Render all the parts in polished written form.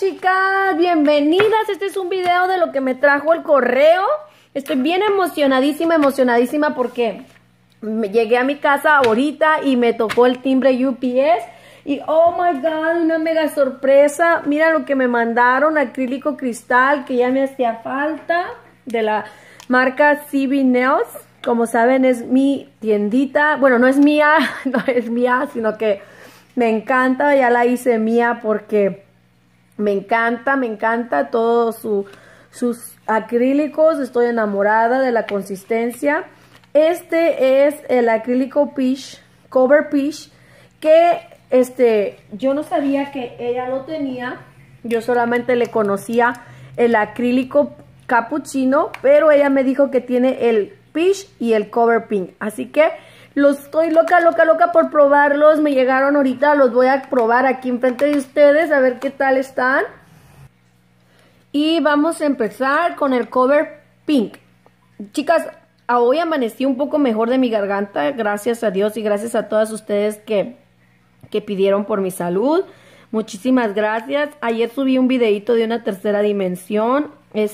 chicas, bienvenidas. Este es un video de lo que me trajo el correo. Estoy bien emocionadísima porque llegué a mi casa ahorita y me tocó el timbre UPS. Y oh my god, una mega sorpresa. Mira lo que me mandaron, acrílico cristal que ya me hacía falta, de la marca CB Nails. Como saben, es mi tiendita. Bueno, no es mía, no es mía, sino que me encanta. Ya la hice mía porque me encanta todos sus acrílicos. Estoy enamorada de la consistencia. Este es el acrílico Peach, Cover Peach, que yo no sabía que ella lo tenía. Yo solamente le conocía el acrílico Cappuccino, pero ella me dijo que tiene el Peach y el Cover Pink. Así que los estoy loca por probarlos. Me llegaron ahorita, los voy a probar aquí enfrente de ustedes, a ver qué tal están. Y vamos a empezar con el Cover Pink. Chicas, hoy amanecí un poco mejor de mi garganta, gracias a Dios y gracias a todas ustedes que pidieron por mi salud. Muchísimas gracias. Ayer subí un videito de una tercera dimensión.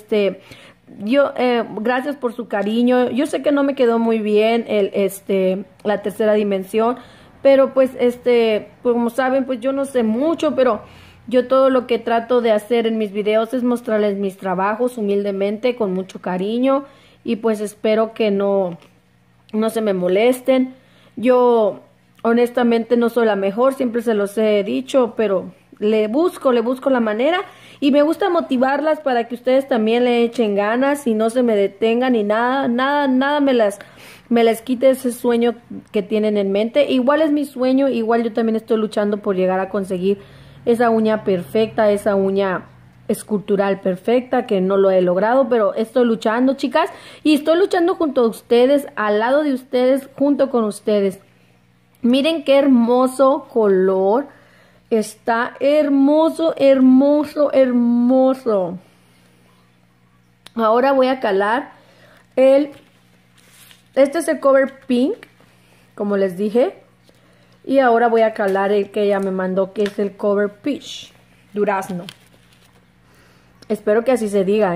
Gracias por su cariño. Yo sé que no me quedó muy bien la tercera dimensión, pero pues como saben, pues yo no sé mucho, pero yo todo lo que trato de hacer en mis videos es mostrarles mis trabajos humildemente, con mucho cariño, y pues espero que no se me molesten. Yo honestamente no soy la mejor, siempre se los he dicho, pero le busco la manera. Y me gusta motivarlas para que ustedes también le echen ganas y no se me detengan y nada me les quite ese sueño que tienen en mente. Igual es mi sueño, igual yo también estoy luchando por llegar a conseguir esa uña perfecta, esa uña escultural perfecta, que no lo he logrado, pero estoy luchando, chicas, y estoy luchando junto a ustedes, al lado de ustedes, junto con ustedes. Miren qué hermoso color. Está hermoso. Ahora voy a calar este es el Cover Pink, como les dije. Y ahora voy a calar el que ella me mandó, que es el Cover Peach, durazno. Espero que así se diga,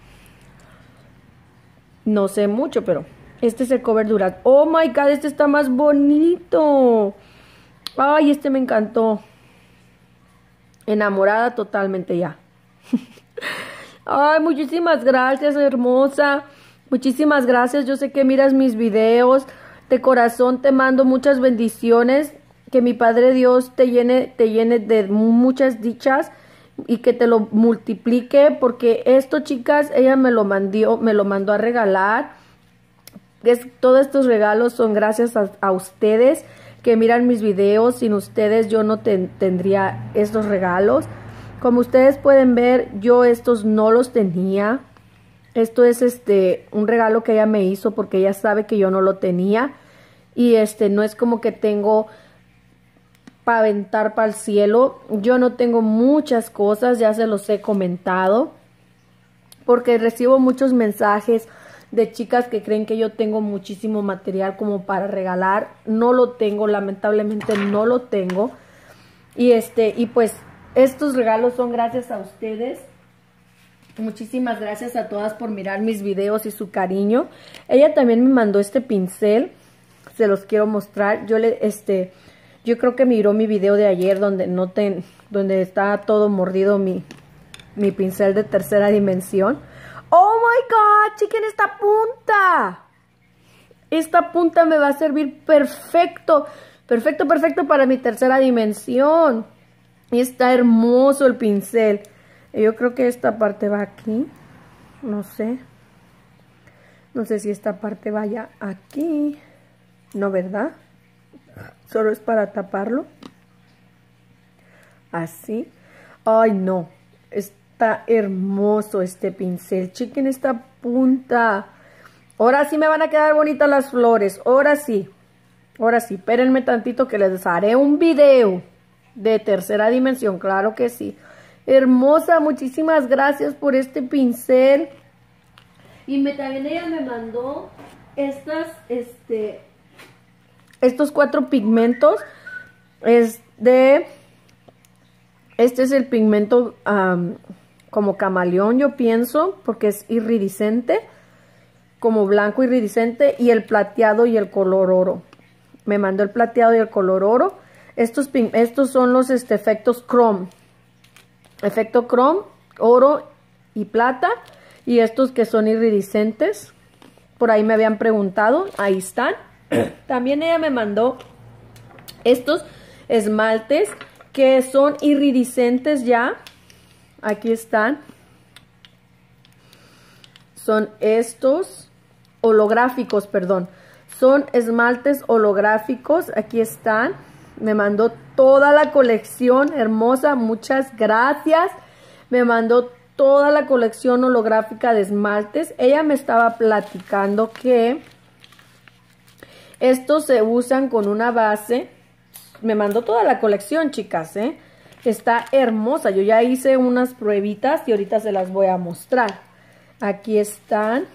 no sé mucho, pero este es el Cover durazno. Oh my god, este está más bonito. Ay, este me encantó. Enamorada totalmente ya. Ay, muchísimas gracias, hermosa. Muchísimas gracias. Yo sé que miras mis videos. De corazón te mando muchas bendiciones. Que mi Padre Dios te llene de muchas dichas y que te lo multiplique, porque esto, chicas, ella me lo mandó a regalar. Todos estos regalos son gracias a ustedes que miran mis videos. Sin ustedes yo no tendría estos regalos. Como ustedes pueden ver, yo estos no los tenía. Esto es un regalo que ella me hizo porque ella sabe que yo no lo tenía. Y no es como que tengo para aventar para el cielo. Yo no tengo muchas cosas, ya se los he comentado, porque recibo muchos mensajes de chicas que creen que yo tengo muchísimo material como para regalar. No lo tengo, lamentablemente no lo tengo. Y pues estos regalos son gracias a ustedes. Muchísimas gracias a todas por mirar mis videos y su cariño. Ella también me mandó este pincel, se los quiero mostrar. Yo creo que miró mi video de ayer donde está todo mordido mi pincel de tercera dimensión. ¡Oh, my God! ¡Chequen esta punta! Esta punta me va a servir perfecto. Perfecto para mi tercera dimensión. Y está hermoso el pincel. Yo creo que esta parte va aquí. No sé. No sé si esta parte vaya aquí. No, ¿verdad? Solo es para taparlo. Así. ¡Ay, no! Está hermoso este pincel. Chequen esta punta. Ahora sí me van a quedar bonitas las flores. Ahora sí. Espérenme tantito que les haré un video de tercera dimensión. Claro que sí. Hermosa. Muchísimas gracias por este pincel. Y también ella me mandó estos 4 pigmentos. Es de Este es el pigmento como camaleón, yo pienso, porque es iridiscente, como blanco iridiscente, y el plateado y el color oro. Me mandó el plateado y el color oro. Estos son los efectos chrome. Efecto chrome, oro y plata. Y estos que son iridiscentes. Por ahí me habían preguntado. Ahí están. También ella me mandó estos esmaltes que son iridiscentes ya. Aquí están. Son estos holográficos, perdón. Son esmaltes holográficos. Aquí están. Me mandó toda la colección hermosa. Muchas gracias. Me mandó toda la colección holográfica de esmaltes. Ella me estaba platicando que estos se usan con una base. Me mandó toda la colección, chicas, ¿eh? Está hermosa. Yo ya hice unas pruebitas y ahorita se las voy a mostrar. Aquí están.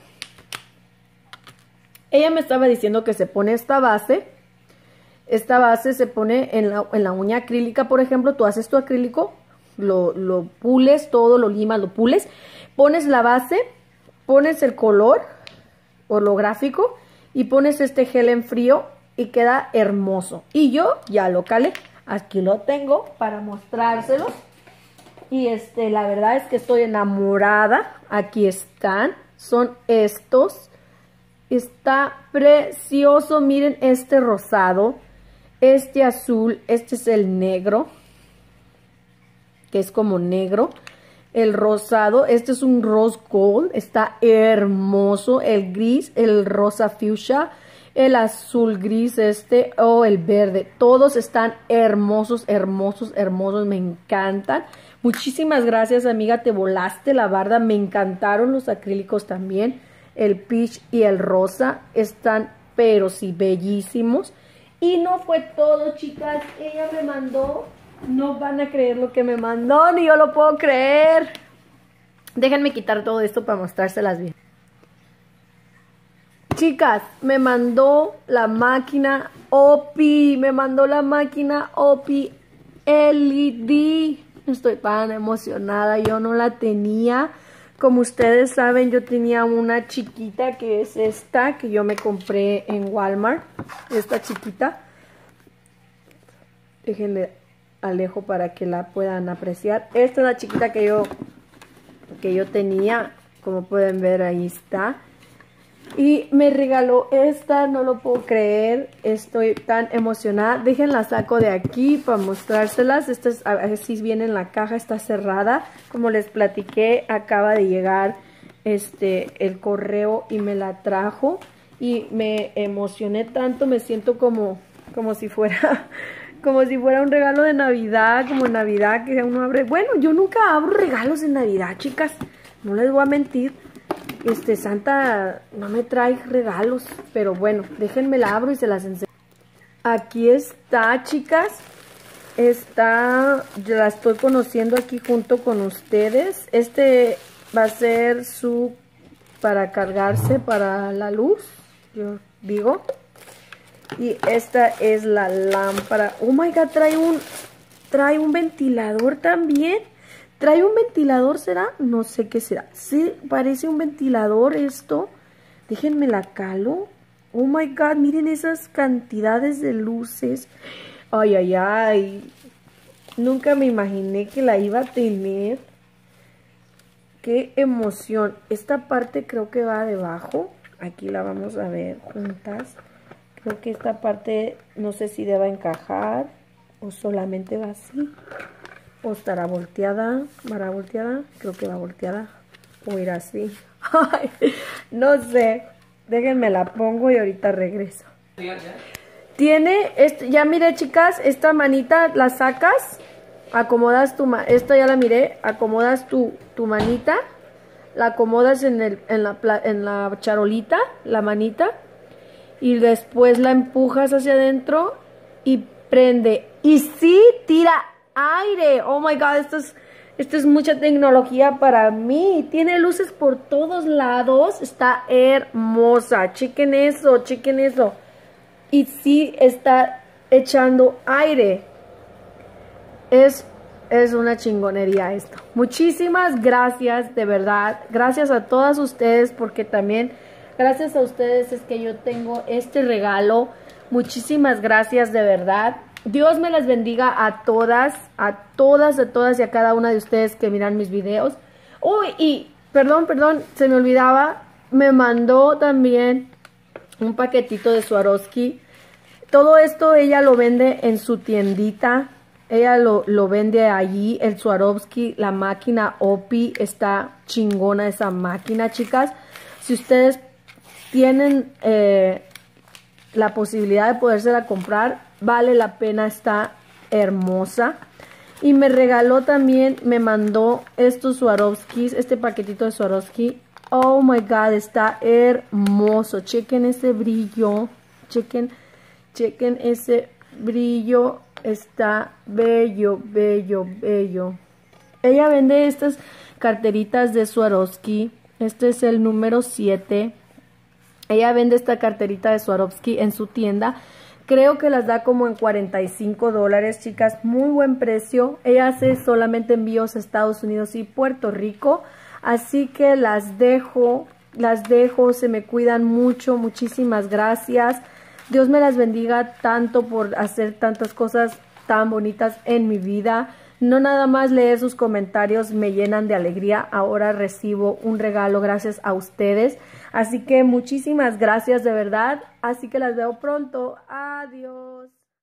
Ella me estaba diciendo que se pone esta base. Esta base se pone en la uña acrílica, por ejemplo. Tú haces tu acrílico, lo pules todo, lo limas, lo pules. Pones la base, pones el color holográfico y pones este gel en frío y queda hermoso. Y yo ya lo calé. Aquí lo tengo para mostrárselos. Y la verdad es que estoy enamorada. Aquí están. Son estos. Está precioso. Miren este rosado. Este azul. Este es el negro. Que es como negro. El rosado. Este es un rose gold. Está hermoso. El gris. El rosa fuchsia. El azul gris o el verde. Todos están hermosos, hermosos, hermosos. Me encantan. Muchísimas gracias, amiga. Te volaste la barda. Me encantaron los acrílicos también. El peach y el rosa están, pero sí, bellísimos. Y no fue todo, chicas. Ella me mandó. No van a creer lo que me mandó. Ni yo lo puedo creer. Déjenme quitar todo esto para mostrárselas bien. Chicas, me mandó la máquina OPI, me mandó la máquina OPI LED. Estoy tan emocionada, yo no la tenía. Como ustedes saben, yo tenía una chiquita que es esta, que yo me compré en Walmart. Esta chiquita. Déjenle alejo para que la puedan apreciar. Esta es la chiquita que yo tenía. Como pueden ver, ahí está. Y me regaló esta, no lo puedo creer, estoy tan emocionada. Déjenla saco de aquí para mostrárselas. Esta es, así viene en la caja, está cerrada. Como les platiqué, acaba de llegar el correo y me la trajo. Y me emocioné tanto, me siento como si fuera un regalo de Navidad, como Navidad que uno abre. Bueno, yo nunca abro regalos en Navidad, chicas, no les voy a mentir. Santa no me trae regalos, pero bueno, déjenme la abro y se las enseño. Aquí está, chicas. Yo la estoy conociendo aquí junto con ustedes. Va a ser para cargarse para la luz, yo digo. Y esta es la lámpara. Oh my God, trae un ventilador también. ¿Trae un ventilador, será? No sé qué será. Sí, parece un ventilador esto. Déjenme la calo. Oh my God, miren esas cantidades de luces. Ay, ay, ay. Nunca me imaginé que la iba a tener. Qué emoción. Esta parte creo que va debajo. Aquí la vamos a ver juntas. Creo que esta parte no sé si deba encajar o solamente va así. O estará volteada, ¿vará volteada? Creo que va volteada. O irá así. Ay, no sé. Déjenme la pongo y ahorita regreso. Tiene, ya miré, chicas, esta manita la sacas. Acomodas esta ya la miré. Acomodas tu manita. La acomodas en la charolita, la manita. Y después la empujas hacia adentro y prende. Y sí, tira aire. Oh my God, esto es mucha tecnología para mí. Tiene luces por todos lados. Está hermosa. Chequen eso, chequen eso. Y sí está echando aire. Es Es una chingonería esto. Muchísimas gracias, de verdad. Gracias a todas ustedes, porque también gracias a ustedes es que yo tengo este regalo. Muchísimas gracias, de verdad. Dios me las bendiga a todas y a cada una de ustedes que miran mis videos. Uy, y perdón, se me olvidaba. Me mandó también un paquetito de Swarovski. Todo esto ella lo vende en su tiendita. Ella lo vende allí, el Swarovski, la máquina OPI. Está chingona esa máquina, chicas. Si ustedes tienen la posibilidad de podérsela comprar, vale la pena, está hermosa. Y me regaló también, me mandó estos Swarovskis, este paquetito de Swarovski. Oh my God, está hermoso. Chequen ese brillo, chequen ese brillo. Está bello, bello, bello. Ella vende estas carteritas de Swarovski. Este es el número 7. Ella vende esta carterita de Swarovski en su tienda. Creo que las da como en $45, chicas. Muy buen precio. Ella hace solamente envíos a Estados Unidos y Puerto Rico. Así que las dejo. Se me cuidan mucho. Muchísimas gracias. Dios me las bendiga tanto por hacer tantas cosas tan bonitas en mi vida. No nada más leer sus comentarios me llenan de alegría. Ahora recibo un regalo gracias a ustedes. Así que muchísimas gracias, de verdad. Así que las veo pronto. Adiós.